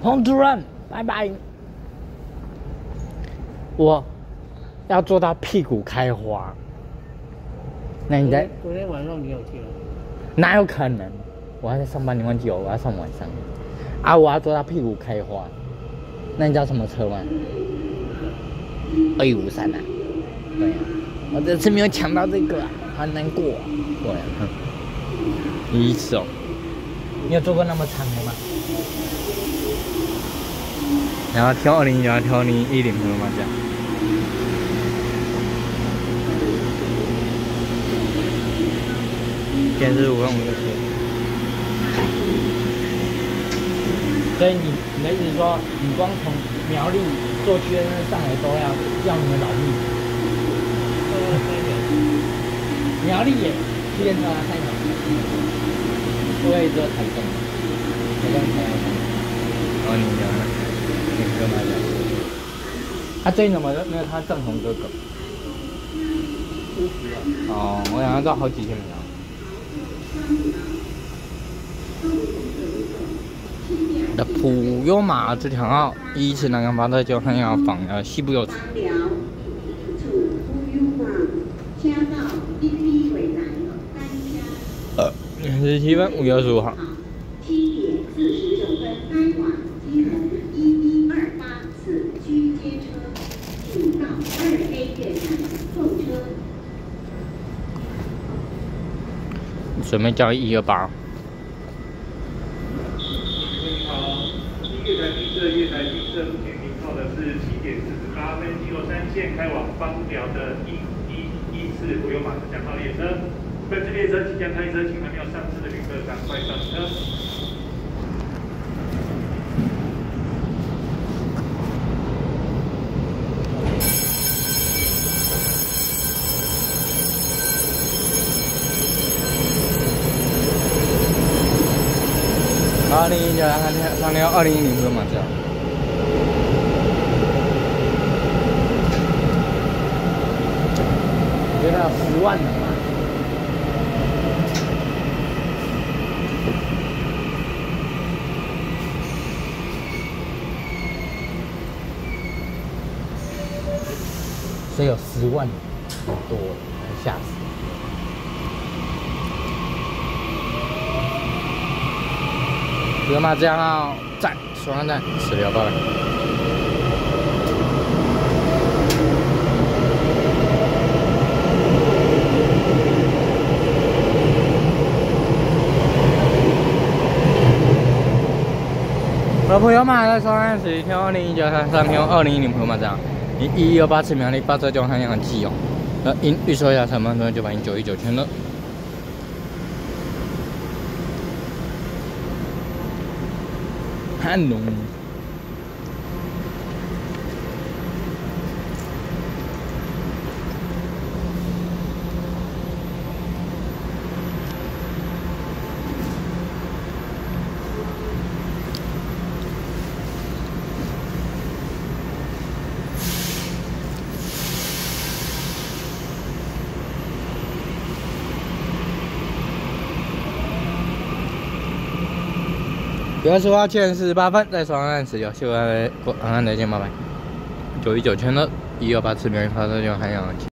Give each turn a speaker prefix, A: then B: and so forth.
A: 洪主任，拜拜。我要做到屁股开花。那你在
B: 昨天晚上你有去吗？
A: 哪有可能？我还在上班，你忘记我要上晚上。啊，我要做到屁股开花。那你知道什么车吗？253啊。对啊，我这次没有抢到这个啊，好难过啊。对啊，第一次哦。你有做过那么长的吗？然后挑20，然后挑2010朋友吗？这样。现在是5万5的车。所以你的意思说，你光从苗栗坐去上来都要你的劳力？苗栗也去电车啊，3小时。我也只有台中，台中。哦，你讲了，你干嘛讲？最近怎么没有他正红哥哥？哦，我想要到好几天没有。的普悠玛这条号依次南港发车就很要访西部右侧。27分5月25号。
C: 7点49分，该往基隆11284区接车，请到2A 月台候车。
A: 准备叫128。
D: 你好，月台宾社目前停靠的是7点48分，经过3线开往枋寮的1114普悠玛这2号列车。本次列车即将开车，请还没有上车的旅客赶快上车。
A: 2010普悠玛这样。觉得10万了嘛？所以有10万，很多，吓死！普悠玛这样号站，双安站，10条到了。普悠玛在双安时挑2193挑2010普悠玛这样。1128次苗栗发车就很想记哦。预收一下成本919全了。汉农。9号7点48分，在双安19，谢谢各位，安安再见，拜拜。919圈了，128次苗栗发车就很想记。